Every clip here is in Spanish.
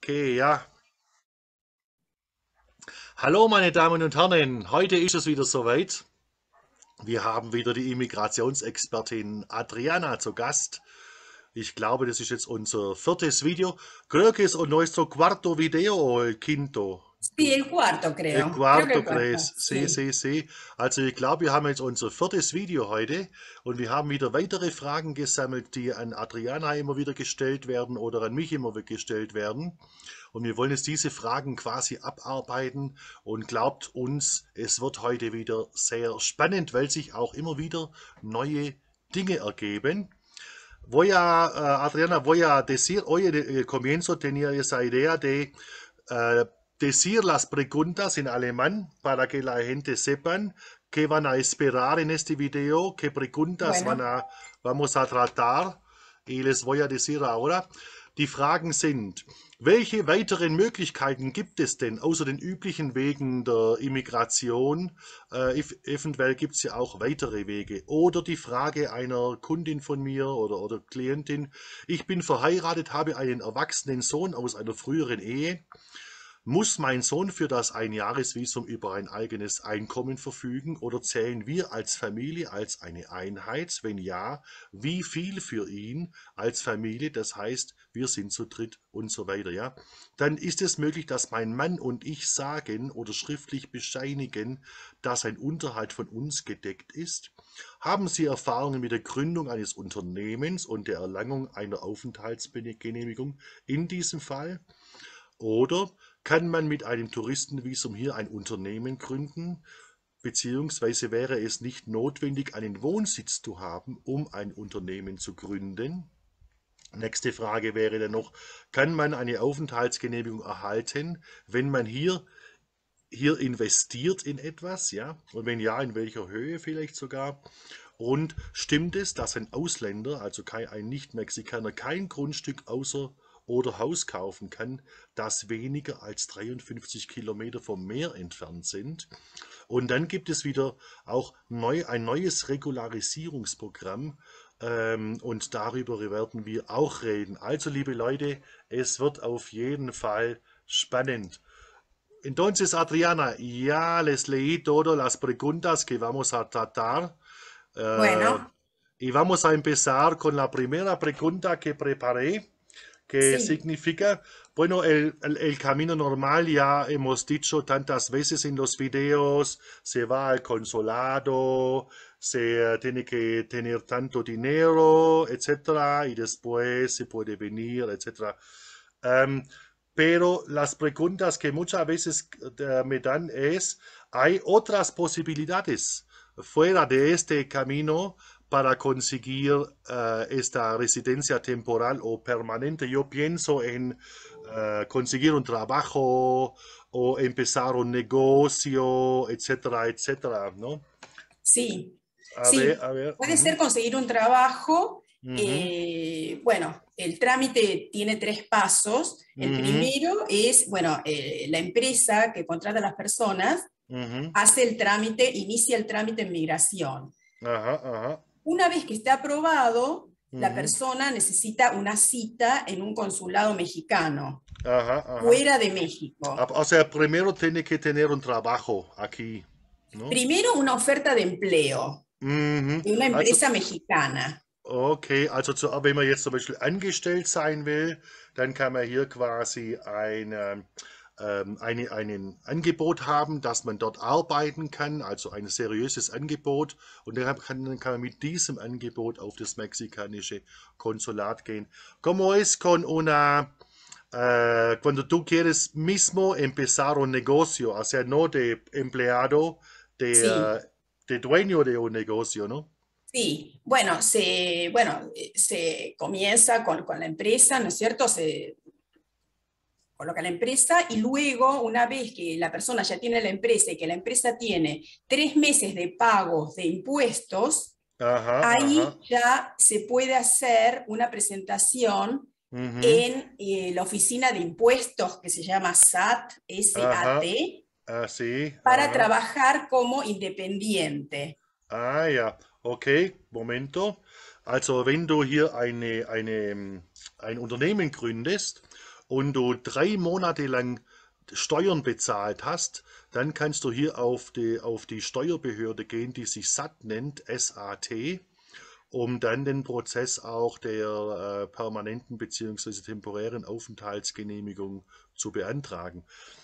Okay, ja. Hallo meine Damen und Herren, heute ist es wieder soweit. Wir haben wieder die Immigrationsexpertin Adriana zu Gast. Ich glaube, das ist jetzt unser viertes Video. Creo que es nuestro cuarto video o el quinto. Sí, el cuarto El creo. Creo que cuarto, el cuarto, crees. Sí, sí. sí, sí. Also ich glaube, wir haben jetzt unser viertes Video heute und wir haben wieder weitere Fragen gesammelt, die an Adriana immer wieder gestellt werden oder an mich immer wieder gestellt werden. Und wir wollen jetzt diese Fragen quasi abarbeiten und glaubt uns, es wird heute wieder sehr spannend, weil sich auch immer wieder neue Dinge ergeben. Adriana, voy a decir, hoy en el comienzo tenía esa idea de decir las preguntas en alemán para que la gente sepan qué van a esperar en este video, qué preguntas Bueno, vamos a tratar. Y les voy a decir ahora, die Fragen sind, welche weiteren Möglichkeiten gibt es denn außer den üblichen Wegen der Immigration? Eventuell gibt es ja auch weitere Wege. Oder die Frage einer Kundin von mir oder Klientin, ich bin verheiratet, habe einen erwachsenen Sohn aus einer früheren Ehe. Muss mein Sohn für das Einjahresvisum über ein eigenes Einkommen verfügen oder zählen wir als Familie als eine Einheit? Wenn ja, wie viel für ihn als Familie? Das heißt, wir sind zu dritt und so weiter, ja? Dann ist es möglich, dass mein Mann und ich sagen oder schriftlich bescheinigen, dass ein Unterhalt von uns gedeckt ist. Haben Sie Erfahrungen mit der Gründung eines Unternehmens und der Erlangung einer Aufenthaltsgenehmigung in diesem Fall? Oder kann man mit einem Touristenvisum hier ein Unternehmen gründen, beziehungsweise wäre es nicht notwendig, einen Wohnsitz zu haben, um ein Unternehmen zu gründen? Nächste Frage wäre dann noch, kann man eine Aufenthaltsgenehmigung erhalten, wenn man hier investiert in etwas, ja? Und wenn ja, in welcher Höhe vielleicht sogar? Und stimmt es, dass ein Ausländer, also ein Nicht-Mexikaner, kein Grundstück außer oder Haus kaufen kann, das weniger als 53 Kilometer vom Meer entfernt sind? Und dann gibt es wieder auch ein neues Regularisierungsprogramm, und darüber werden wir auch reden. Also, liebe Leute, es wird auf jeden Fall spannend. Entonces, Adriana, ya les leí todas las preguntas que vamos a tratar. Eh, bueno, y vamos a empezar con la primera pregunta que preparé, que sí, significa, bueno, el camino normal ya hemos dicho tantas veces en los videos, se va al consulado, se tiene que tener tanto dinero, etcétera, y después se puede venir, etcétera. Em, pero las preguntas que muchas veces me dan es, ¿hay otras posibilidades fuera de este camino para conseguir esta residencia temporal o permanente? Yo pienso en conseguir un trabajo o empezar un negocio, etcétera, etcétera, ¿no? sí, A ver, sí. a ver. Puede Ujú, ser conseguir un trabajo. ujú, Bueno, el trámite tiene tres pasos. El ujú, primero es, bueno, la empresa que contrata a las personas ujú. hace el trámite, inicia el trámite en migración. Ajá, ajá. Una vez que esté aprobado, la Ujú, persona necesita una cita en un consulado mexicano, ajá, ajá. fuera de México. O sea, primero tiene que tener un trabajo aquí, ¿no? Primero, una oferta de empleo Mhm. de una Also, empresa mexicana. okay, also wenn man jetzt zum Beispiel angestellt sein will, dann kann man hier quasi ein Angebot haben, dass man dort arbeiten kann, also ein seriöses Angebot. Und dann kann man mit diesem Angebot auf das mexikanische Konsulat gehen. ¿Cómo es con cuando tú quieres mismo empezar un negocio, o sea, no de empleado, Sí, de dueño de un negocio, ¿no? sí. Se comienza con la empresa, ¿no es cierto? Se coloca la empresa y luego, una vez que la persona ya tiene la empresa y que la empresa tiene 3 meses de pagos de impuestos, Ajá, ajá. ahí ya se puede hacer una presentación Mhm. en la oficina de impuestos que se llama SAT, Aha. SAT, Sí, para aha. trabajar como independiente. Ah ja, okay, Momento. Also wenn du hier ein Unternehmen gründest und du 3 Monate lang Steuern bezahlt hast, dann kannst du hier auf die Steuerbehörde gehen, die sich SAT nennt, SAT, um dann den Prozess auch der permanenten bzw. temporären Aufenthaltsgenehmigung zu beantragen.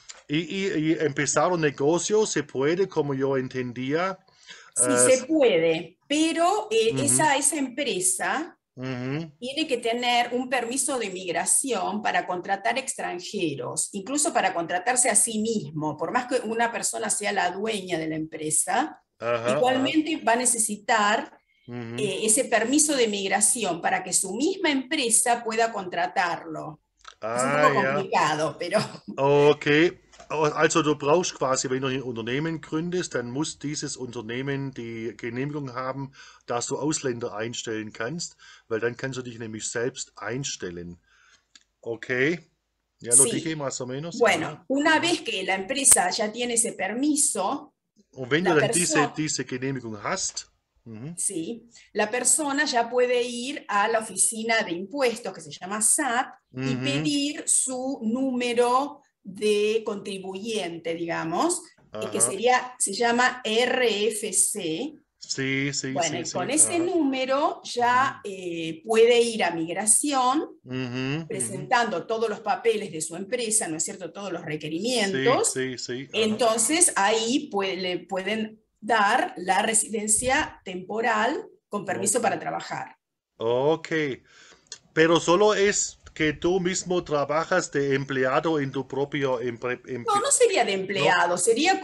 Y empezar un negocio se puede, como yo entendía. Sí, se puede, pero Ujú, esa empresa ujú. tiene que tener un permiso de migración para contratar extranjeros, incluso para contratarse a sí mismo, por más que una persona sea la dueña de la empresa, Ajá, ajá. igualmente va a necesitar Ujú. ese permiso de migración para que su misma empresa pueda contratarlo. Es un Ah, poco ja. complicado, pero Okay. Also du brauchst quasi, wenn du ein Unternehmen gründest, dann muss dieses Unternehmen die Genehmigung haben, dass du Ausländer einstellen kannst, weil dann kannst du dich nämlich selbst einstellen. Okay. Ya lo dije sí. más o menos. Ajá. Bueno, una Mhm. vez que la empresa ya tiene ese permiso, Und wenn du la dann persona, diese Genehmigung hast, mhm. sí, la persona ya puede ir a la oficina de impuestos que se llama SAT y Mhm. pedir su número de contribuyente, digamos, que Aha. se llama RFC. Sí, sí, Bueno, sí, y con sí. ese Aha. número ya Mhm. puede ir a migración Mhm. Mhm. presentando todos los papeles de su empresa, ¿no es cierto? Todos los Sí, requerimientos. sí, sí. Aha. Entonces ahí le pueden dar la residencia temporal con permiso Okay. para trabajar. Okay. Pero solo es que tú mismo trabajas de empleado en tu propio No, no sería de ¿no? empleado, sería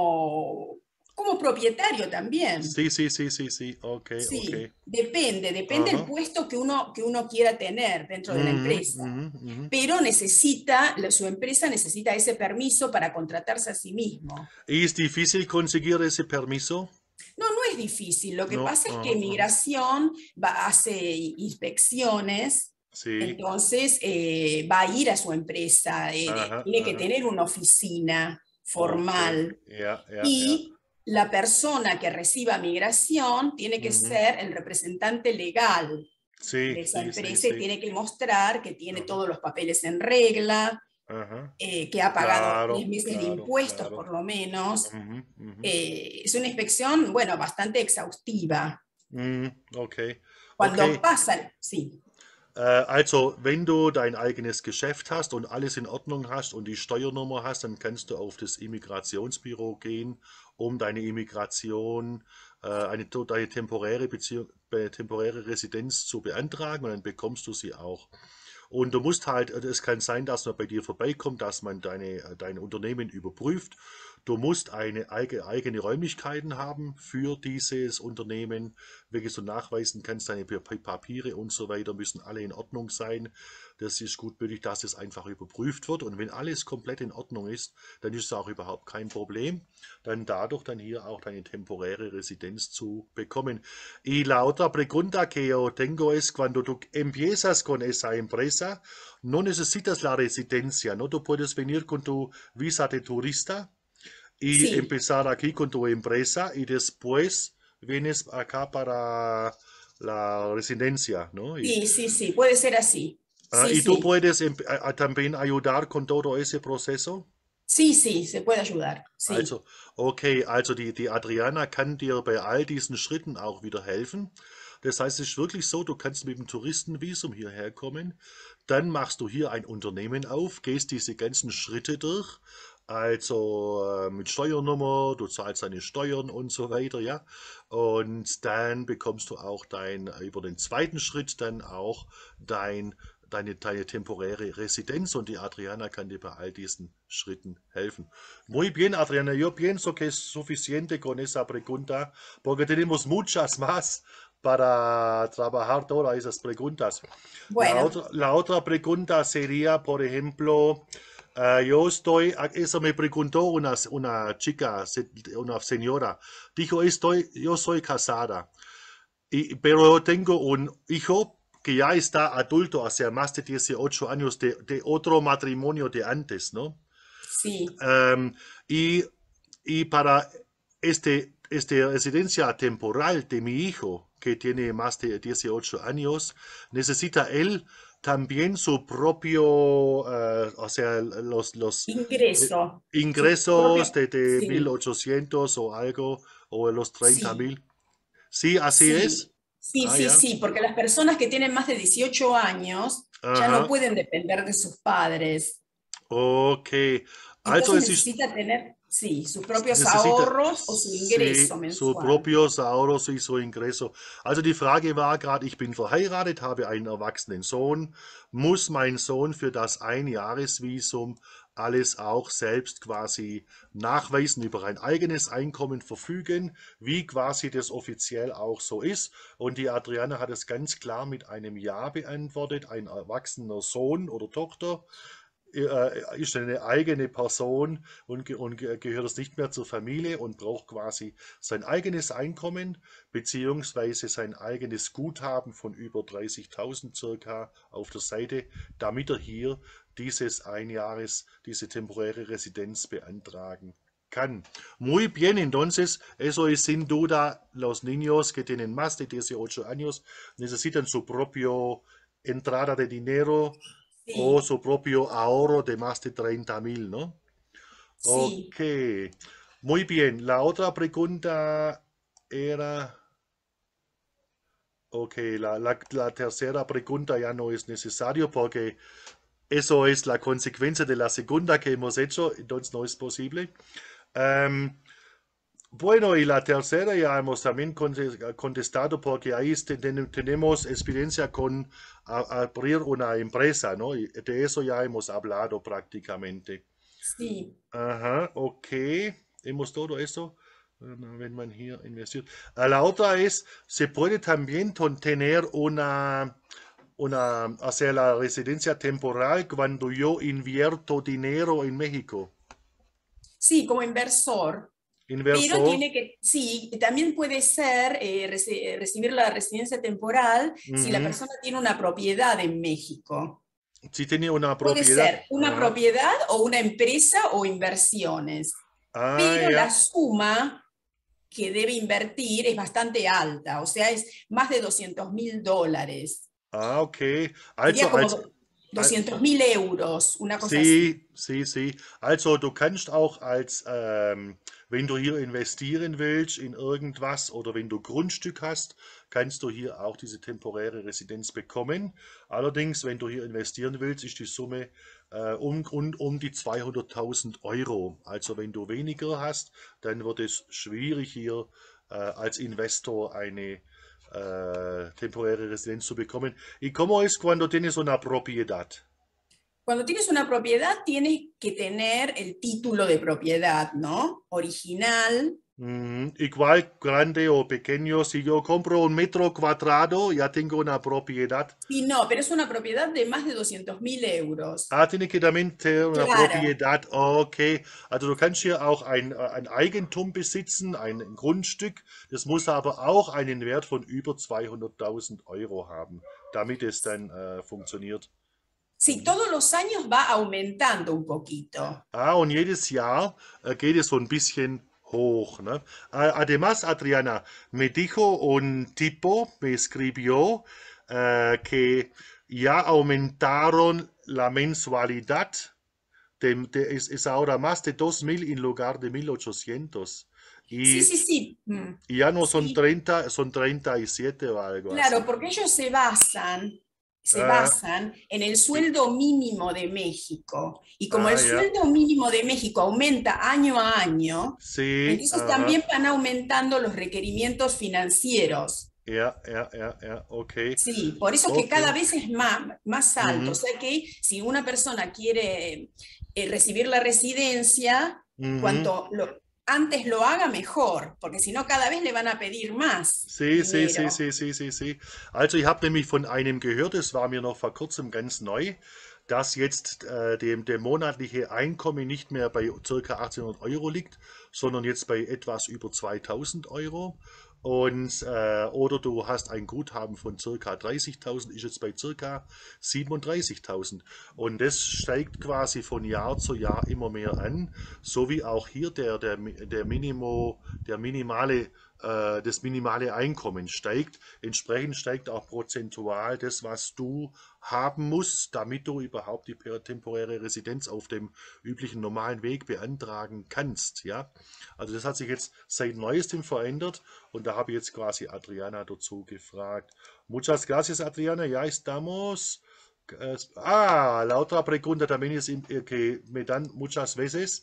como propietario también. Sí, sí, sí, sí, sí. Okay, Sí, okay. depende del Ajá. puesto que uno quiera tener dentro de la Mhm, empresa. mhm, mhm. Pero su empresa necesita ese permiso para contratarse a sí mismo. ¿Y es difícil conseguir ese permiso? No, no es difícil. Lo que No. pasa es que Ajá, ajá. migración hace inspecciones, Sí. entonces va a ir a su empresa, Ajá, tiene que ajá. tener una oficina Okay. formal Ja, ja, ja. y la persona que reciba migración tiene que Mhm. ser el representante legal de Sí, esa sí, sí, empresa y sí. tiene que mostrar que tiene Ajá, todos los papeles en regla, ajá. que ha pagado Claro, 3 meses de claro, impuestos claro. por lo menos. Mhm, mhm. Es una inspección, bueno, bastante exhaustiva. Mhm, okay. Cuando Okay. pasan, sí, Also, wenn du dein eigenes Geschäft hast und alles in Ordnung hast und die Steuernummer hast, dann kannst du auf das Immigrationsbüro gehen, um deine Immigration, deine temporäre Residenz zu beantragen und dann bekommst du sie auch. Und du musst halt, es kann sein, dass man bei dir vorbeikommt, dass man dein Unternehmen überprüft. Du musst eigene Räumlichkeiten haben für dieses Unternehmen, welches du nachweisen kannst. Deine Papiere und so weiter müssen alle in Ordnung sein. Das ist gut möglich, dass es einfach überprüft wird. Und wenn alles komplett in Ordnung ist, dann ist es auch überhaupt kein Problem, dann dadurch dann hier auch deine temporäre Residenz zu bekommen. Y la otra pregunta que yo tengo es cuando tú empiezas con esa empresa, no necesitas la residencia, ¿no? Tú puedes venir con tu visa de turista y sí, empezar aquí con tu empresa y después vienes acá para la residencia, ¿no? sí, sí, sí, puede ser así. Sí, Y tú sí, puedes también ayudar con todo ese proceso. sí, sí, se puede ayudar, sí. Also, okay, also die Adriana kann dir bei all diesen Schritten auch wieder helfen. Das heißt, es ist wirklich so, du kannst mit dem Touristenvisum hierher kommen, dann machst du hier ein Unternehmen auf, gehst diese ganzen Schritte durch, also mit Steuernummer, du zahlst deine Steuern und so weiter, ja. Und dann bekommst du auch über den zweiten Schritt dann auch deine temporäre Residenz und die Adriana kann dir bei all diesen Schritten helfen. Muy bien, Adriana. Yo pienso que es suficiente con esa pregunta porque tenemos muchas más para trabajar todas esas preguntas. Bueno, La otra pregunta sería, por ejemplo, eso me preguntó una chica, una señora, dijo, yo soy casada, pero tengo un hijo que ya está adulto, hace más de 18 años de otro matrimonio de antes, ¿no? sí, Um, y, y, para este residencia temporal de mi hijo, que tiene más de 18 años, necesita él también su propio, o sea, eh, Ingreso, su ingresos propio, de sí, 1800 o algo, o los 30 sí, mil. Sí, así es. sí, sí, Ah, sí, ya. sí, porque las personas que tienen más de 18 años ya no Aha. pueden depender de sus padres. Okay. Also Entonces es ist necesita tener, sí, sus propios necesita ahorros o su ingreso sí, su mensual. propios ahorros y su ingreso. Also die Frage war gerade, ich bin verheiratet, habe einen erwachsenen Sohn. Muss mein Sohn für das Einjahresvisum alles auch selbst quasi nachweisen, über ein eigenes Einkommen verfügen, wie quasi das offiziell auch so ist? Und die Adriana hat es ganz klar mit einem Ja beantwortet. Ein erwachsener Sohn oder Tochter ist eine eigene Person und gehört es nicht mehr zur Familie und braucht quasi sein eigenes Einkommen beziehungsweise sein eigenes Guthaben von über 30.000 circa auf der Seite, damit er hier diese temporäre Residenz beantragen kann. Muy bien, entonces eso es sin duda los niños que tienen más de 18 años necesitan su propio entrada de dinero o Sí, su propio ahorro de más de 30.000, ¿no? sí. Ok, muy bien. La otra pregunta era, ok, la tercera pregunta ya no es necesario porque eso es la consecuencia de la segunda que hemos hecho, entonces no es posible. Em, bueno, y la tercera ya hemos también contestado porque ahí tenemos experiencia con abrir una empresa, ¿no? Y de eso ya hemos hablado prácticamente. Sí. Ajá, ok. Hemos todo eso, wenn man hier investiert. La otra es, se puede también tener hacer la residencia temporal cuando yo invierto dinero en México. Sí, como inversor, pero Inversor. tiene que, sí, también puede ser recibir la residencia temporal si la Ujú. persona tiene una propiedad en México. Si tiene una Puede propiedad. ser una Ajá. propiedad o una empresa o inversiones, Ah, pero la ja. suma que debe invertir es bastante alta, o sea, es más de $200.000. Ah, okay. Sería Also como als, 200.000 euros, una cosa así. Sie, Sie, Sie. Also du kannst auch wenn du hier investieren willst in irgendwas oder wenn du Grundstück hast, kannst du hier auch diese temporäre Residenz bekommen. Allerdings, wenn du hier investieren willst, ist die Summe um die 200.000 Euro. Also wenn du weniger hast, dann wird es schwierig hier als Investor eine temporäre Residenz zu bekommen. ¿Y cómo es cuando tienes una propiedad? Cuando tienes una propiedad, tienes que tener el título de propiedad, ¿no? Original. Igual grande o pequeño, si yo compro un metro cuadrado, ya tengo una propiedad. Sí, no, pero es una propiedad de más de 200.000 euros. Ah, tiene que también tener una Claro. Propiedad. Okay. Also du kannst hier auch ein Eigentum besitzen, ein Grundstück. Das muss aber auch einen Wert von über 200.000 Euro haben, damit es dann funktioniert. Sí, Mhm. todos los años va aumentando un poquito. Ah, und jedes Jahr geht es so ein bisschen hoch, ne? Además, Adriana, me dijo un tipo, me escribió, que ya aumentaron la mensualidad, es ahora más de 2.000 en lugar de 1.800. Sí, Y, sí, sí. y ya no son Sí, 30, son 37 o algo claro, así. porque ellos se Ah, basan en el y- sueldo mínimo de México. Y como el ja, sueldo mínimo de México aumenta año a año, sí, entonces aha, también van aumentando los requerimientos financieros. okay, Sí, por eso es que cada okay. vez es más alto. O Mhm. sea que si una persona quiere recibir la residencia, Mhm. antes lo haga mejor, porque si no cada vez le van a pedir más Sie, sie, sie, dinero. sie, sie, sie, sie. Also ich habe nämlich von einem gehört, das war mir noch vor kurzem ganz neu, dass jetzt der monatliche Einkommen nicht mehr bei ca. 1.800 Euro liegt, sondern jetzt bei etwas über 2.000 Euro. Und, oder du hast ein Guthaben von circa 30.000, ist jetzt bei circa 37.000. Und das steigt quasi von Jahr zu Jahr immer mehr an, so wie auch hier das minimale Einkommen steigt. Entsprechend steigt auch prozentual das, was du haben musst, damit du überhaupt die temporäre Residenz auf dem üblichen normalen Weg beantragen kannst. Ja? Also das hat sich jetzt seit neuestem verändert und da habe ich jetzt quasi Adriana dazu gefragt. Muchas gracias, Adriana. Ya estamos. La otra pregunta también es que me dan muchas veces.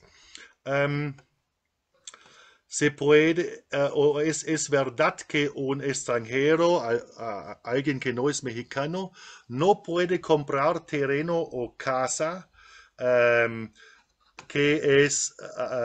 Se puede, o es verdad que un extranjero, alguien que no es mexicano, no puede comprar terreno o casa que es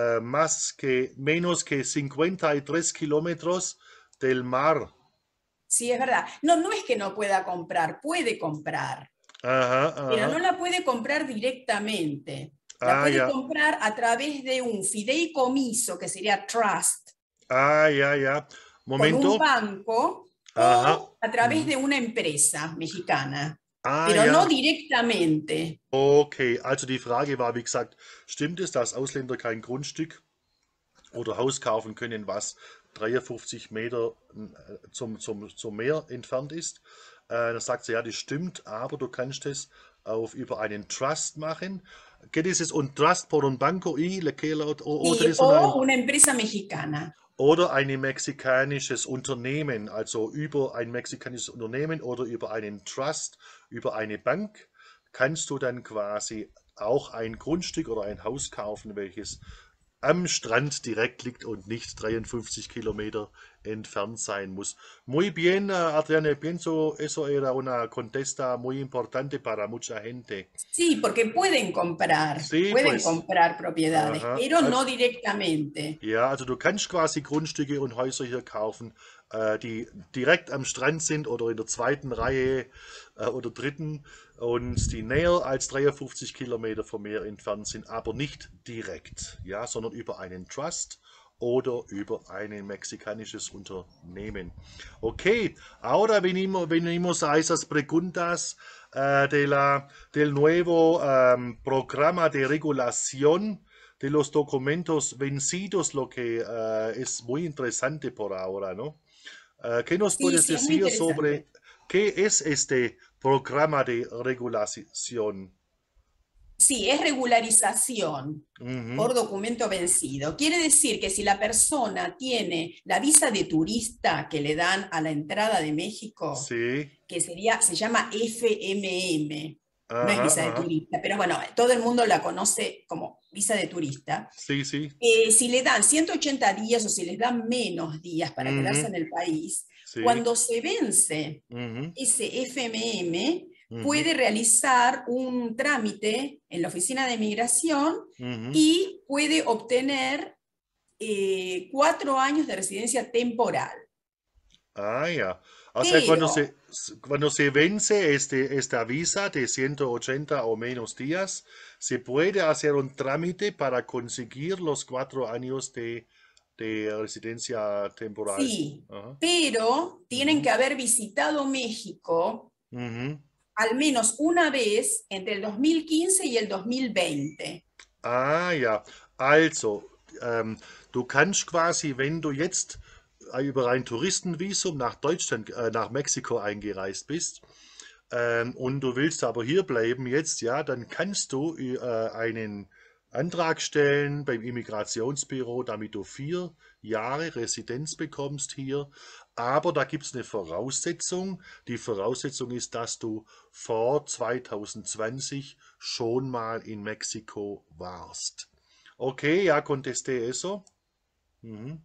menos que 53 kilómetros del mar. Sí, es verdad. No, no es que no pueda comprar, puede comprar, Ajá, pero no ajá. la puede comprar directamente. La Ah, puede ya. comprar a través de un fideicomiso, que sería trust, Ah, ya, ya. con un Momento. banco Ajá. o a través Mhm. de una empresa mexicana, Ah, pero no ja. directamente. Okay, also die Frage war, wie gesagt, stimmt es, dass Ausländer kein Grundstück oder Haus kaufen können, was 53 Meter zum Meer entfernt ist? Da sagt sie, ja, das stimmt, aber du kannst es über einen Trust machen. ¿Qué dices? Un trust por un banco y o Sí, tenés o una empresa mexicana. oder ein mexikanisches Unternehmen, also über ein mexikanisches Unternehmen oder über einen Trust, über eine Bank, kannst du dann quasi auch ein Grundstück oder ein Haus kaufen, welches am Strand direkt liegt und nicht 53 Kilometer entfernt sein muss. Muy bien, Adriane, pienso eso era una contesta muy importante para mucha gente. Sí, porque Sí, pueden pues, comprar propiedades, ajá. pero no directamente. Ja, also du kannst quasi Grundstücke und Häuser hier kaufen, die direkt am Strand sind oder in der zweiten Reihe oder dritten und die näher als 53 Kilometer vom Meer entfernt sind, aber nicht direkt, ja, sondern über einen Trust oder über ein mexikanisches Unternehmen. Okay, ahora venimos a esas preguntas del nuevo programa de regulación de los documentos vencidos, lo que es muy interesante por ahora, ¿no? ¿Qué nos Sí, puedes sí, es muy decir sobre interesante. qué es este programa de regulación? Sí, es regularización Ujú. por documento vencido. Quiere decir que si la persona tiene la visa de turista que le dan a la entrada de México, Sí, que se llama FMM, no es ajá, visa de ajá. turista, pero bueno, todo el mundo la conoce como visa de turista. Sí, sí. Si le dan 180 días o si les dan menos días para quedarse Ujú. en el país, Sí. cuando se vence Ujú. ese FMM, Ujú. puede realizar un trámite en la oficina de migración Ujú. y puede obtener 4 años de residencia temporal. Ah, ja. O sea, Pero cuando se vence esta visa de 180 o menos días, se puede hacer un trámite para conseguir los 4 años de residencia temporal. sí, Ajá. pero tienen Ujú. que haber visitado México Ujú. al menos una vez entre el 2015 y el 2020. Ah, ja. Also, du kannst quasi, wenn du jetzt über ein Touristenvisum nach Deutschland, nach Mexiko eingereist bist, und du willst aber hier bleiben jetzt, ja, dann kannst du einen Antrag stellen beim Immigrationsbüro, damit du 4 Jahre Residenz bekommst hier. Aber da gibt es eine Voraussetzung. Die Voraussetzung ist, dass du vor 2020 schon mal in Mexiko warst. Okay, ya contesté eso. Ujú.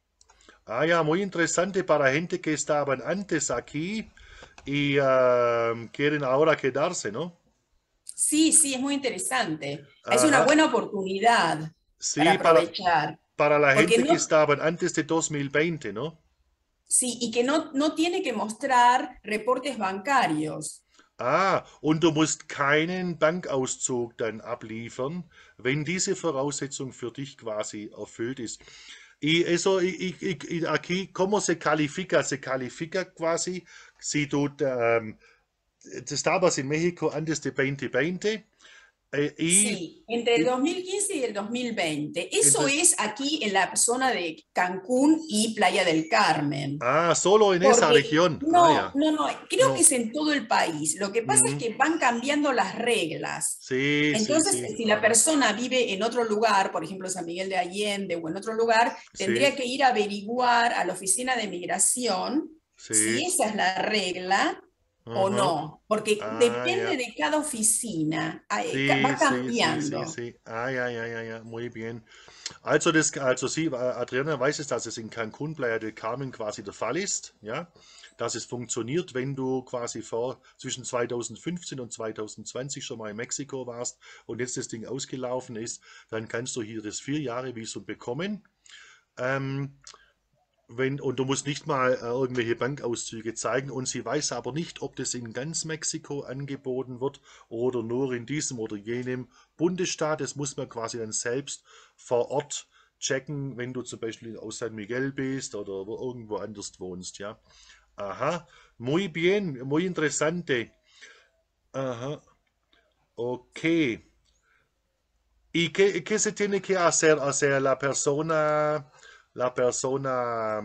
Ah, ya, muy interesante para gente que estaban antes aquí y quieren ahora quedarse, ¿no? Sí, sí, es muy interesante. Es una Ajá. buena oportunidad para Sí, aprovechar, para la porque gente que no, estaban antes de 2020, ¿no? sí, y que no, no tiene que mostrar reportes bancarios. Und du musst keinen Bankauszug dann abliefern, wenn diese Voraussetzung für dich quasi erfüllt ist. Y eso, y aquí, ¿cómo se califica? Se califica quasi si tú, estabas en México antes de 2020 y Sí, entre el y 2015 y el 2020. Eso entre, es aquí en la zona de Cancún y Playa del Carmen. solo en esa Porque región. Ah, no, ya. no, no, creo que No. es en todo el país. Lo que pasa es Ujú. que van cambiando las reglas. Sí, sí, Entonces, sí. si la Ajá. persona vive en otro lugar, por ejemplo, San Miguel de Allende o en otro lugar, Sí, tendría que ir a averiguar a la oficina de migración si sí. esa es la regla o Ajá. no, porque Ah, depende ja. de cada oficina, Sí, va sí, sí, sí, cambiando. sí. Ah, ja, ja, ja, ja. Muy bien. Also sie, Adriana weiß es, dass es in Cancun, Playa del Carmen quasi der Fall ist, ja, dass es funktioniert, wenn du quasi zwischen 2015 und 2020 schon mal in Mexiko warst und jetzt das Ding ausgelaufen ist, dann kannst du hier das 4 Jahre Visum bekommen. Ähm, und du musst nicht mal irgendwelche Bankauszüge zeigen und sie weiß aber nicht, ob das in ganz Mexiko angeboten wird oder nur in diesem oder jenem Bundesstaat. Das muss man quasi dann selbst vor Ort checken, wenn du zum Beispiel aus San Miguel bist oder irgendwo anders wohnst, ja. Aha, muy bien, muy interesante. Aha, ok. ¿Y qué se tiene que hacer? O sea, la persona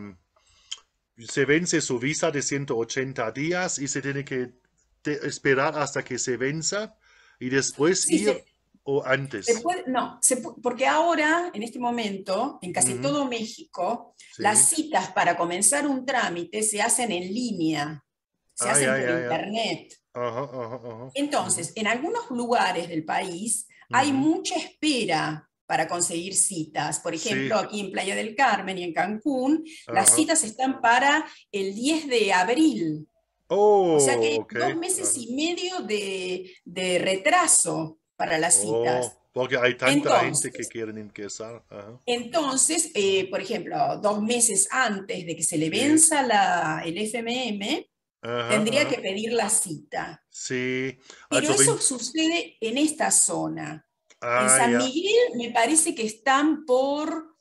se vence su visa de 180 días y se tiene que esperar hasta que se venza y después Sí, ir o se antes. puede, no, porque ahora, en este momento, en casi Ujú. todo México, las Sí. citas para comenzar un trámite se hacen en línea, se Ah, hacen ja, por ja, ja. internet. Ajá, ajá, ajá. Ujú. Entonces, en algunos lugares del país hay Ujú. mucha espera para conseguir citas. Por ejemplo, Sí. aquí en Playa del Carmen y en Cancún, las Ajá. citas están para el 10 de abril. O sea que Oh, hay ok. 2 meses Ajá. y medio de retraso para las Oh, citas. porque hay tanta gente que Entonces, quieren ingresar. Ajá. por ejemplo, 2 meses antes de que se le Sí. venza el FMM, Ajá, tendría que ajá. pedir la cita. Sí. Pero Also eso wenn. sucede en esta zona. En Ah, San ja. Miguel me parece que están por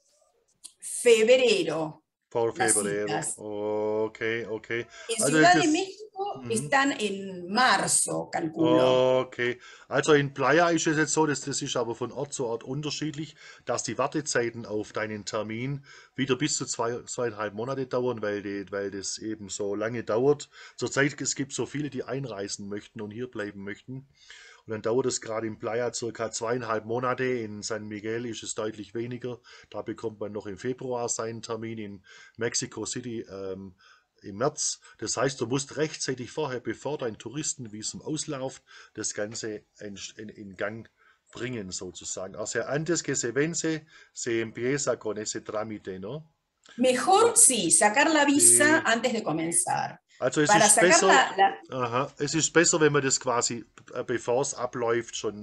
febrero Por las febrero. citas. Ok, ok. En Also es Ciudad de ist. México Mhm. están en marzo, calculo. Okay. Also in Playa ist es jetzt so, das ist aber von Ort zu Ort unterschiedlich, dass die Wartezeiten auf deinen Termin wieder bis zu 2,5 Monate dauern, weil das eben so lange dauert. Zurzeit, es gibt so viele, die einreisen möchten und hier bleiben möchten. Und dann dauert es gerade in Playa circa 2,5 Monate. In San Miguel ist es deutlich weniger. Da bekommt man noch im Februar seinen Termin. In Mexico City im März. Das heißt, du musst rechtzeitig vorher, bevor dein Touristenvisum ausläuft, das Ganze in Gang bringen, sozusagen. O sea, antes que se vence, se empieza con ese trámite, ¿no? Mejor sí, sacar la visa Sí. antes de comenzar. Also es Para ist sacar besser, la aha, es ist besser, wenn man das quasi, bevor es abläuft, schon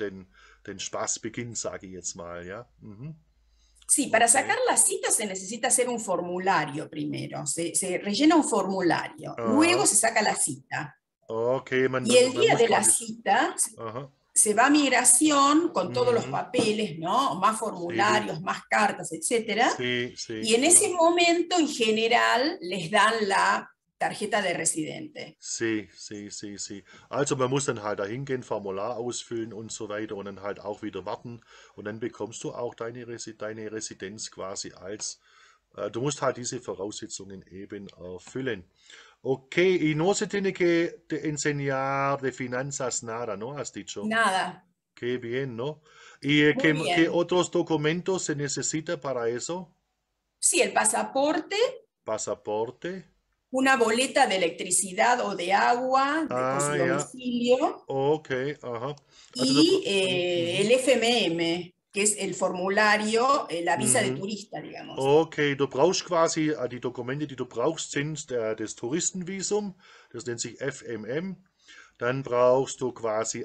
den Spaß beginnt, sage ich jetzt mal, ja. Mhm. Sí, para sacar Okay. la cita se necesita hacer un formulario primero. Se rellena un formulario, luego Aha. se saca la cita. Okay, Y el man día muss de la praktisch. cita Aha. se va a migración con todos los Mhm. papeles, ¿no? Más Sí, formularios, más cartas, etcétera. sí, sí, Y en ese aha. momento, en general, les dan la tarjeta de residente. Sí, sí, sí, sí. Also man muss dann halt da hingehen, Formular ausfüllen und so weiter und dann halt auch wieder warten und dann bekommst du auch deine Residenz quasi du musst halt diese Voraussetzungen eben erfüllen. Ok, y no se tiene que enseñar de finanzas nada, ¿no? Has dicho. Nada. Qué bien, ¿no? ¿Y Muy qué bien. otros documentos se necesita para eso? Sí, el pasaporte, Pasaporte. una boleta de electricidad o de agua con su Ah, ja. domicilio Ok, aha. Also y mhm. el FMM, que es el formulario, la visa de Mhm. turista, digamos. Okay, du brauchst quasi, die Dokumente, die du brauchst, sind das Touristenvisum, das nennt sich FMM. Dann brauchst du quasi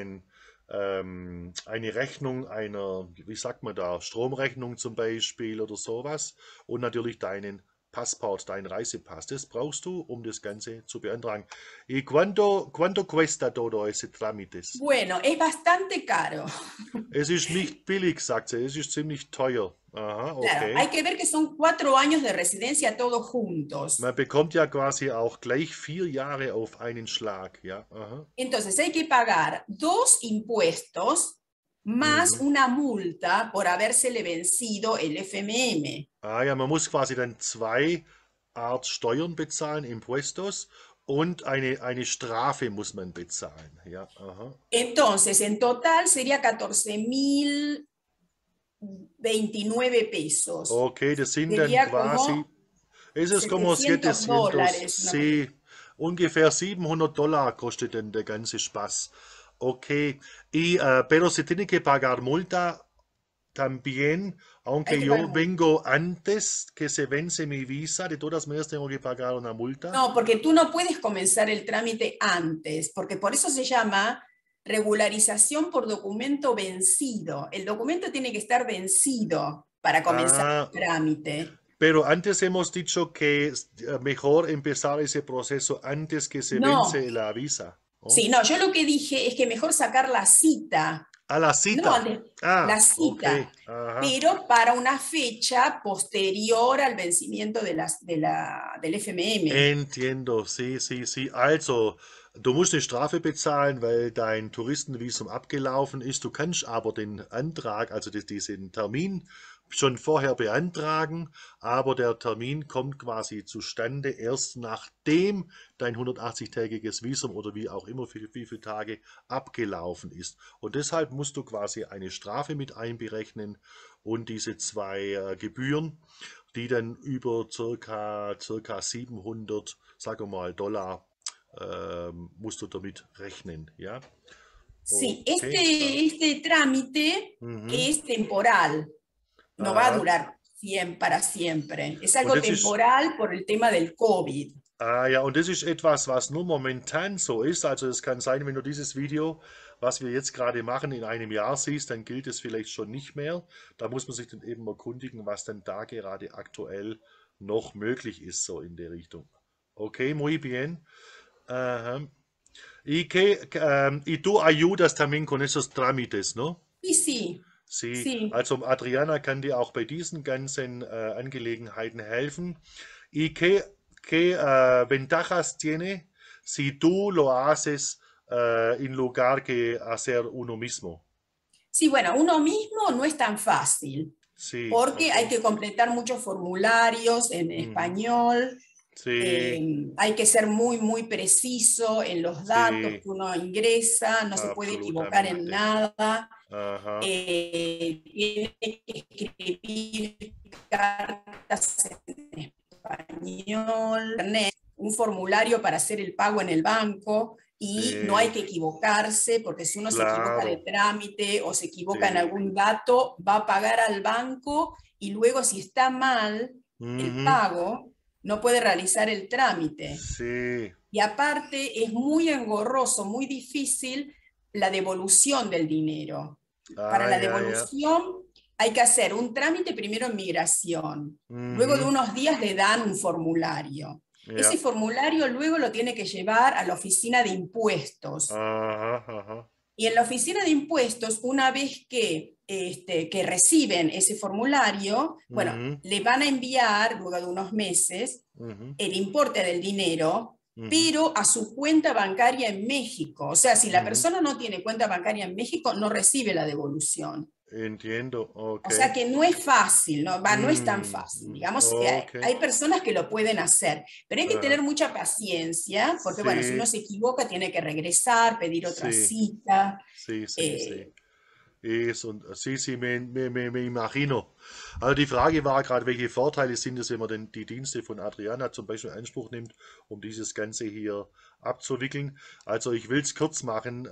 eine Rechnung wie sagt man da, Stromrechnung zum Beispiel oder sowas. Und natürlich deinen Passport, deinen Reisepass. Das brauchst du, um das Ganze zu beantragen. ¿Y cuánto cuesta todo ese trámites? Bueno, es bastante caro. Es ist nicht billig, sagt sie, es ist ziemlich teuer. Aha, Claro, okay. hay que ver que son 4 años de residencia todos juntos. Man bekommt ja quasi auch gleich 4 Jahre auf einen Schlag, ja. Aha. Entonces hay que pagar 2 impuestos más Mhm. una multa por habérsele vencido el FMM. Ah ja, man muss quasi dann 2 Art Steuern bezahlen, Impuestos, und eine Strafe muss man bezahlen. Ja, aha. Entonces, en total sería 14.029 pesos. Okay, das sind dann Sería quasi, como es ist como $700, una cosa. sí, ungefähr $700 kostet dann der ganze Spaß. Okay, pero se tiene que pagar multa también, Hay aunque que pagar yo multa. vengo antes que se vence mi visa, de todas maneras tengo que pagar una multa. No, porque tú no puedes comenzar el trámite antes, porque por eso se llama regularización por documento vencido. El documento tiene que estar vencido para comenzar Ah, el trámite. pero antes hemos dicho que es mejor empezar ese proceso antes que se No, vence la visa, ¿no? sí, no, yo lo que dije es que mejor sacar la cita, A la no cita. antes, la Ah, ok. cita, Ajá. pero para una fecha posterior al vencimiento del FMM. Entiendo, sí, sí, sí. Also, du musst eine Strafe bezahlen, weil dein Touristenvisum abgelaufen ist. Du kannst aber den Antrag, also diesen Termin schon vorher beantragen, aber der Termin kommt quasi zustande erst nachdem dein 180-tägiges Visum oder wie auch immer, wie viele Tage abgelaufen ist. Und deshalb musst du quasi eine Strafe mit einberechnen und diese 2 Gebühren, die dann über circa 700, sagen wir mal, Dollar, musst du damit rechnen, ja? Sí, Okay, ja. este trámite Mhm. es temporal, no va a Aha. durar para siempre. Es Und algo das ist, temporal por el tema del COVID. ja, und das ist etwas, was nur momentan so ist. Also es kann sein, wenn du dieses Video, was wir jetzt gerade machen, in einem Jahr siehst, dann gilt es vielleicht schon nicht mehr. Da muss man sich dann eben erkundigen, was dann da gerade aktuell noch möglich ist, so in der Richtung. Okay, muy bien. Aha. Y tú ayudas también con esos trámites, ¿no? Y sí, Sie, sí. also Adriana kann dir auch bei diesen ganzen Angelegenheiten helfen. ¿Y qué ventajas tiene si tú lo haces en lugar que hacer uno mismo? Sí, bueno, uno mismo no es tan fácil, Sí, porque hay okay. que completar muchos formularios en Mhm. español, Sí, hay que ser muy, muy preciso en los datos sí, que uno ingresa, no se puede equivocar en absolutamente. nada, Ajá, tiene que escribir cartas en español, un formulario para hacer el pago en el banco y no hay sí, que equivocarse porque si uno se equivoca de claro. trámite o se equivoca en Sí. algún dato, va a pagar al banco y luego si está mal el Mhm. pago, no puede realizar el trámite. Sí. Y aparte es muy engorroso, muy difícil la devolución del dinero. Para Ah, la ja, ja. devolución hay que hacer un trámite primero en migración. Luego de Mhm. unos días le dan un formulario. Ese Ja. formulario luego lo tiene que llevar a la oficina de impuestos. Aha, aha. Y en la oficina de impuestos, una vez que reciben ese formulario, bueno, Mhm. le van a enviar, luego de unos meses, Mhm. el importe del dinero, Mhm. pero a su cuenta bancaria en México. O sea, si la Mhm. persona no tiene cuenta bancaria en México, no recibe la devolución. Entiendo, O sea okay. que no es fácil, no es tan Mm, fácil. mm, Digamos, okay. hay personas que lo pueden hacer, pero hay que Aha. tener mucha paciencia, porque bueno, si uno Sí, se equivoca, tiene que regresar, pedir otra sí, cita. sí, sí, sí. eh, Sí, sí, me imagino. Also die Frage war gerade, welche Vorteile sind es, wenn man denn die Dienste von Adriana zum Beispiel in Anspruch nimmt, um dieses Ganze hier abzuwickeln. Also ich will es kurz machen.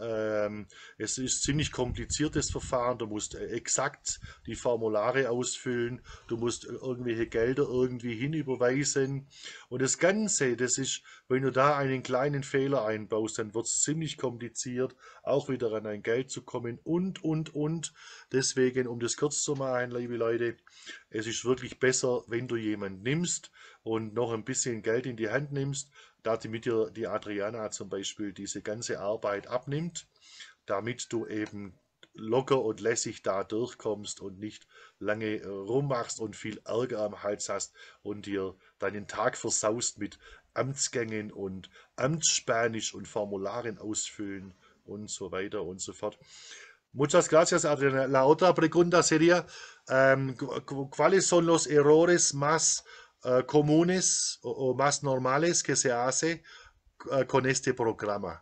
Es ist ziemlich kompliziertes Verfahren. Du musst exakt die Formulare ausfüllen. Du musst irgendwelche Gelder irgendwie hinüberweisen. Und das Ganze, das ist, wenn du da einen kleinen Fehler einbaust, dann wird es ziemlich kompliziert, auch wieder an ein Geld zu kommen und. Deswegen, um das kurz zu machen, liebe Leute, es ist wirklich besser, wenn du jemanden nimmst und noch ein bisschen Geld in die Hand nimmst, damit dir die Adriana zum Beispiel diese ganze Arbeit abnimmt, damit du eben locker und lässig da durchkommst und nicht lange rummachst und viel Ärger am Hals hast und dir deinen Tag versaust mit Amtsgängen und Amtsspanisch und Formularen ausfüllen und so weiter und so fort. Muchas gracias, Adriana. La otra pregunta sería, ¿cuáles son los errores más comunes o más normales que se hace con este programa?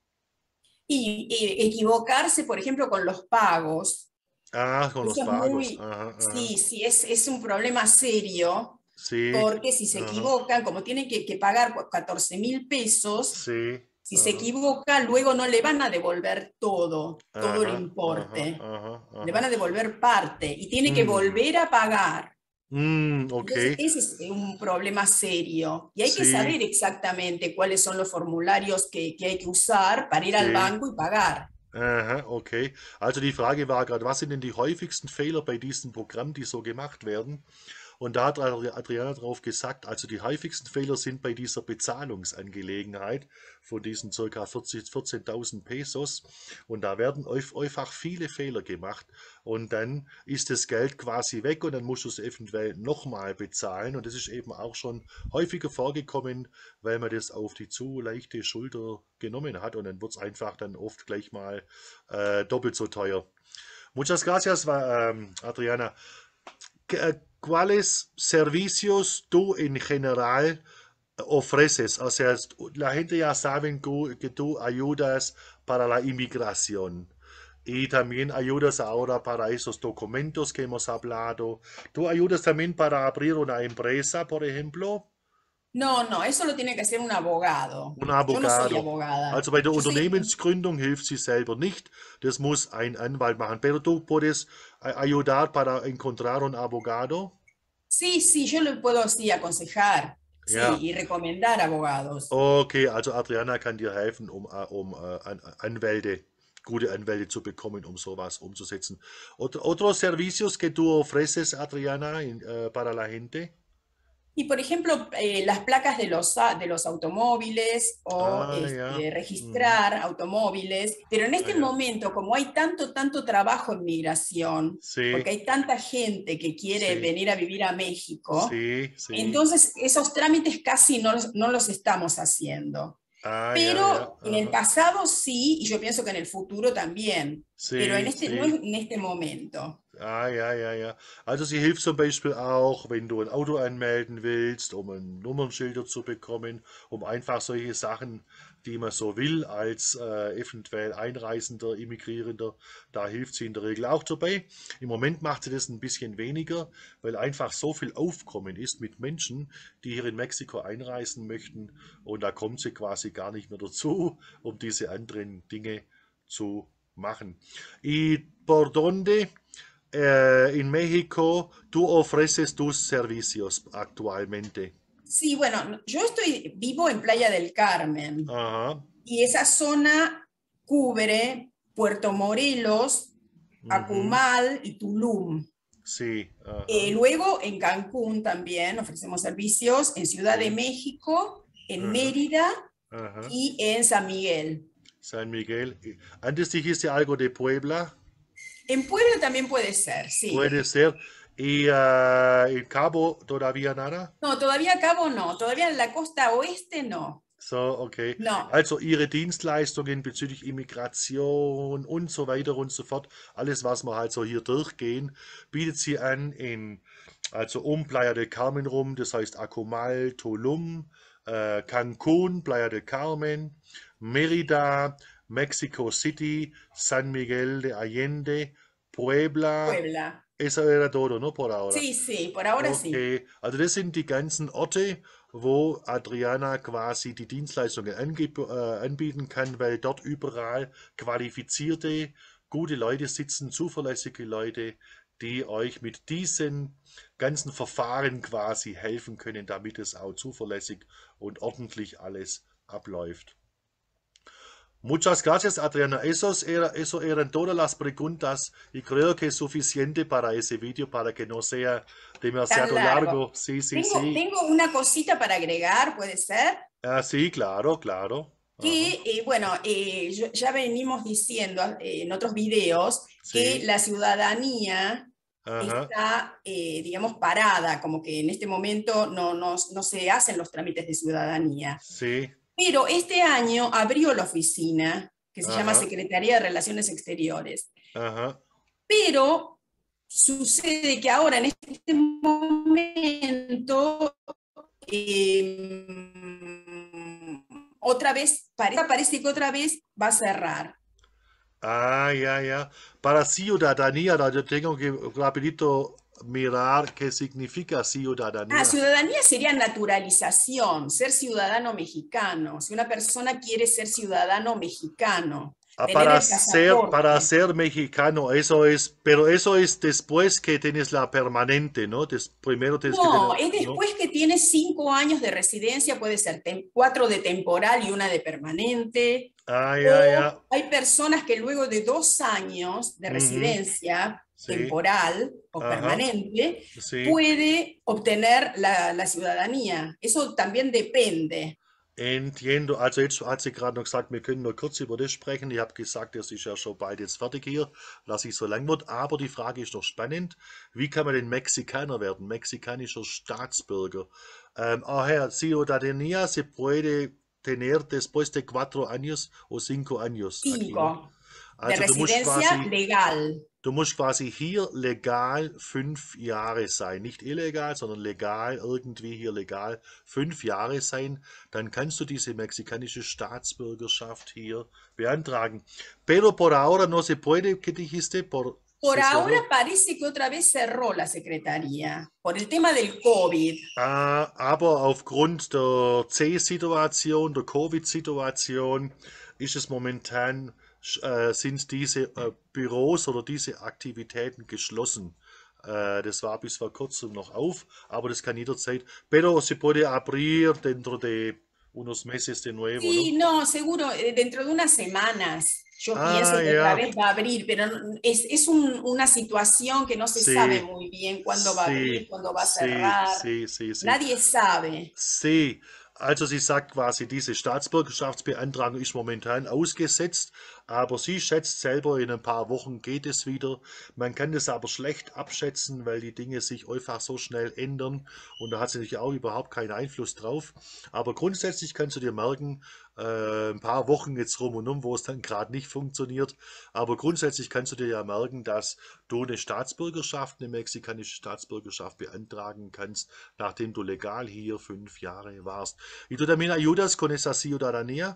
Y equivocarse, por ejemplo, con los pagos. Ah, con los Eso es pagos. muy, Ajá, ajá. sí, sí, es un problema serio, Sí, porque si se ajá, equivocan, como tienen que pagar 14.000 pesos, sí, si se ajá, equivoca, luego no le van a devolver todo el ajá, ajá, importe, ajá, le van ajá. a devolver parte y tiene que Mm, volver a pagar. ok, Entonces, ese es un problema serio y hay que sí, saber exactamente cuáles son los formularios que hay que usar para ir al sí. banco y pagar. Aha, okay. Also die Frage war gerade, was sind denn die häufigsten Fehler bei diesem Programm, die so gemacht werden? Und da hat Adriana drauf gesagt, also die häufigsten Fehler sind bei dieser Bezahlungsangelegenheit von diesen ca. 14.000 Pesos. Und da werden einfach viele Fehler gemacht. Und dann ist das Geld quasi weg und dann musst du es eventuell nochmal bezahlen. Und das ist eben auch schon häufiger vorgekommen, weil man das auf die zu leichte Schulter genommen hat. Und dann wird es einfach dann oft gleich mal doppelt so teuer. Muchas gracias, Adriana. ¿Cuáles servicios tú en general ofreces? O sea, la gente ya sabe que tú ayudas para la inmigración y también ayudas ahora para esos documentos que hemos hablado. ¿Tú ayudas también para abrir una empresa, por ejemplo? No, no, eso lo tiene que hacer un abogado. Un Yo no soy Abogado. abogada. Also bei der Yo soy, Unternehmensgründung hilft sie selber nicht. Das muss ein Anwalt machen. Pero tú puedes ayudar para encontrar un abogado. sí, sí, yo le puedo sí aconsejar, sí, Ja. y recomendar abogados. Okay, also Adriana kann dir helfen, um Anwälte, gute Anwälte zu bekommen, um sowas umzusetzen. Otros servicios que tú ofreces, Adriana, para la gente? Y por ejemplo, las placas de los automóviles o Ah, ja. Mhm. registrar automóviles, pero en Ah, este ja. momento, como hay tanto trabajo en migración, porque Sí, hay tanta gente que quiere sí, venir a vivir a México, sí, sí. entonces esos trámites casi no los estamos haciendo. Ah, ja, ja. Pero en el Aha. pasado sí, y yo pienso que en el futuro también, pero Sí, no es sí. en este momento. Ah, ja, ja, ja. Also sie hilft zum Beispiel auch, wenn du ein Auto anmelden willst, um ein Nummernschilder zu bekommen, um einfach solche Sachen, die man so will, als eventuell Einreisender, Immigrierender, da hilft sie in der Regel auch dabei. Im Moment macht sie das ein bisschen weniger, weil einfach so viel Aufkommen ist mit Menschen, die hier in Mexiko einreisen möchten und da kommt sie quasi gar nicht mehr dazu, um diese anderen Dinge zu machen. ¿Y por dónde en México tú ofreces tus servicios actualmente? Sí, bueno, vivo en Playa del Carmen Ajá. y esa zona cubre Puerto Morelos, Ujú. Acumal y Tulum. Sí, ajá. Luego en Cancún también ofrecemos servicios, en Ciudad de Sí. México, en Ajá. Mérida Ajá. y en San Miguel. San Miguel. Antes dijiste algo de Puebla. En Puebla también puede ser, sí. Puede ser. Y en Cabo todavía nada. No, todavía Cabo no, todavía en la costa oeste no. So, okay. No. Also Ihre Dienstleistungen bezüglich Immigration und so weiter und so fort, alles, was wir halt so hier durchgehen, bietet sie an also um Playa del Carmen rum, das heißt Akumal, Tulum, Cancún, Playa del Carmen, Mérida, Mexico City, San Miguel de Allende, Puebla. Puebla. Eso era todo, ¿no? Por ahora. Sí, sí, por ahora sí. Okay, also das sind die ganzen Orte, wo Adriana quasi die Dienstleistungen anbieten kann, weil dort überall qualifizierte, gute Leute sitzen, zuverlässige Leute, die euch mit diesen ganzen Verfahren quasi helfen können, damit es auch zuverlässig und ordentlich alles abläuft. Muchas gracias, Adriana. Eso eran todas las preguntas y creo que es suficiente para ese video para que no sea Tan demasiado largo. largo. Sí, sí, sí. Tengo una cosita para agregar, ¿puede ser? Ah, sí, claro, claro. Aha. que, bueno, ya venimos diciendo en otros videos que Sí. la ciudadanía Aha. está, digamos, parada, como que en este momento no se hacen los trámites de ciudadanía. Sí. Pero este año abrió la oficina, que se llama Aha. Secretaría de Relaciones Exteriores. Aha. Pero sucede que ahora, en este momento, eh, otra vez, parece que otra vez va a cerrar. Ah, ya, ya. Para ciudadanía, yo tengo que rapidito mirar qué significa Ah, ciudadanía. ciudadanía sería naturalización, ser ciudadano mexicano. Si una persona quiere ser ciudadano mexicano, Ah, tener el para pasaporte. ser mexicano, eso es, pero eso es después que tienes la permanente, ¿no? Primero tienes que No, tener, es ¿no? después que tiene 5 años de residencia, puede ser 4 de temporal y una de permanente. Ah, ya, O ya. hay personas que luego de 2 años de Mhm. residencia Sí. temporal o Aha. permanente, Sí. puede obtener la ciudadanía. Eso también depende. Entiendo. Also jetzt hat sie gerade noch gesagt, wir können nur kurz über das sprechen. Ich habe gesagt, das ist ja schon bald jetzt fertig hier, dass ich so lang wird. Aber die Frage ist noch spannend. Wie kann man denn Mexikaner werden? Mexikanischer Staatsbürger. Ciudadanía se puede tener después de 4 años o 5 años aquí, ¿no? 5 de Also residencia legal. du musst quasi hier legal 5 Jahre sein. Nicht illegal, sondern legal, irgendwie hier legal 5 Jahre sein. Dann kannst du diese mexikanische Staatsbürgerschaft hier beantragen. Pero por ahora no se puede, ¿qué dijiste? Por Se ahora cerró. parece que otra vez cerró la secretaría por el tema del COVID. Aber aufgrund der C-Situation, der Covid-Situation, ist es momentan, sind diese Büros oder diese Aktivitäten geschlossen. Das war bis vor kurzem noch auf, aber das kann jederzeit. Pero se puede abrir dentro de unos meses de nuevo, ¿no? Sí, no, seguro, dentro de unas semanas. Yo Ah, pienso que otra ja, vez va a abrir, pero es una situación que no se sabe sí, muy bien cuándo va a abrir, sí, cuándo va a sí, cerrar. sí, sí, sí. Nadie sabe. See, also sie sagt quasi, diese Staatsbürgerschaftsbeantragung ist momentan ausgesetzt, aber sie schätzt selber, in ein paar Wochen geht es wieder. Man kann das aber schlecht abschätzen, weil die Dinge sich einfach so schnell ändern und da hat sie natürlich auch überhaupt keinen Einfluss drauf. Aber grundsätzlich kannst du dir merken, ein paar Wochen jetzt rum und um, wo es dann gerade nicht funktioniert, aber grundsätzlich kannst du dir ja merken, dass du eine Staatsbürgerschaft, eine mexikanische Staatsbürgerschaft beantragen kannst, nachdem du legal hier 5 Jahre warst. ¿Y tú también ayudas con esa ciudadanía?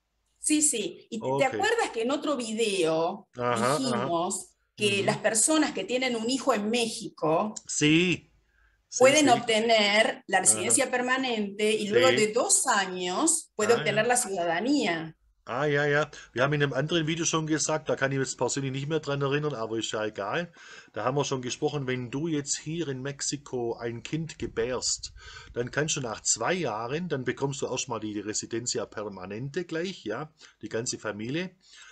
Sí, sí. ¿Y te Ok. acuerdas que en otro video Ajá, ajá. dijimos que las Ujú. personas que tienen un hijo en México Sí, sí, pueden sí. obtener la Ajá. residencia permanente y luego Sí. de 2 años puede Ah, obtener ja. la ciudadanía? Ah, ja, ja. Wir haben in einem anderen Video schon gesagt, da kann ich mich jetzt persönlich nicht mehr dran erinnern, aber ist ja egal. Da haben wir schon gesprochen, wenn du jetzt hier in Mexiko ein Kind gebärst, dann kannst du nach 2 Jahren, dann bekommst du erstmal die Residencia Permanente gleich, ja, die ganze Familie.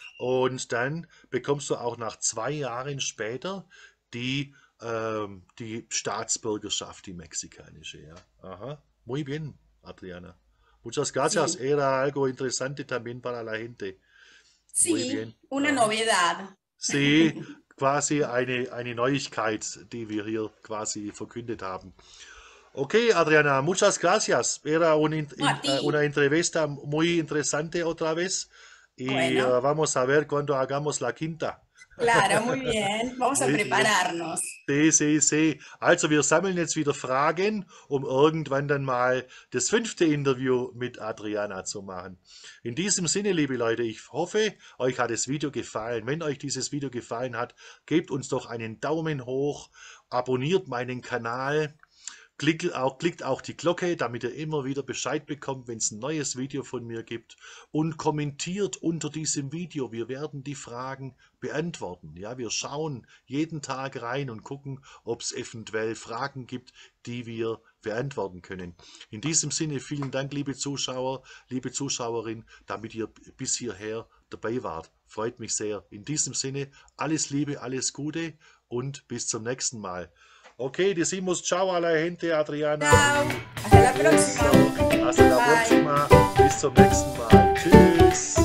Und dann bekommst du auch nach 2 Jahren später die Staatsbürgerschaft, die mexikanische, ja. Aha. Muy bien, Adriana. Muchas gracias. Sí, Era algo interesante también para la gente. Muy bien. sí, una Aha. novedad. Sí, quasi eine Neuigkeit, die wir hier quasi verkündet haben. Ok, Adriana, muchas gracias. Era No, a una ti. entrevista muy interesante otra vez y Bueno, vamos a ver cuando hagamos la quinta. claro, muy bien. Vamos a Muy bien. prepararnos. Sí, sí, sí. Also wir sammeln jetzt wieder Fragen, um irgendwann dann mal das 5. Interview mit Adriana zu machen. In diesem Sinne, liebe Leute, ich hoffe, euch hat das Video gefallen. Wenn euch dieses Video gefallen hat, gebt uns doch einen Daumen hoch, abonniert meinen Kanal. Klickt auch die Glocke, damit ihr immer wieder Bescheid bekommt, wenn es ein neues Video von mir gibt. Und kommentiert unter diesem Video. Wir werden die Fragen beantworten. Ja, wir schauen jeden Tag rein und gucken, ob es eventuell Fragen gibt, die wir beantworten können. In diesem Sinne vielen Dank, liebe Zuschauer, liebe Zuschauerin, damit ihr bis hierher dabei wart. Freut mich sehr. In diesem Sinne alles Liebe, alles Gute und bis zum nächsten Mal. Ok, decimos chao a la gente, Adriana. Chao. Hasta la próxima. Eso. Hasta la Bye. próxima. Bis zum nächsten Mal. Tschüss.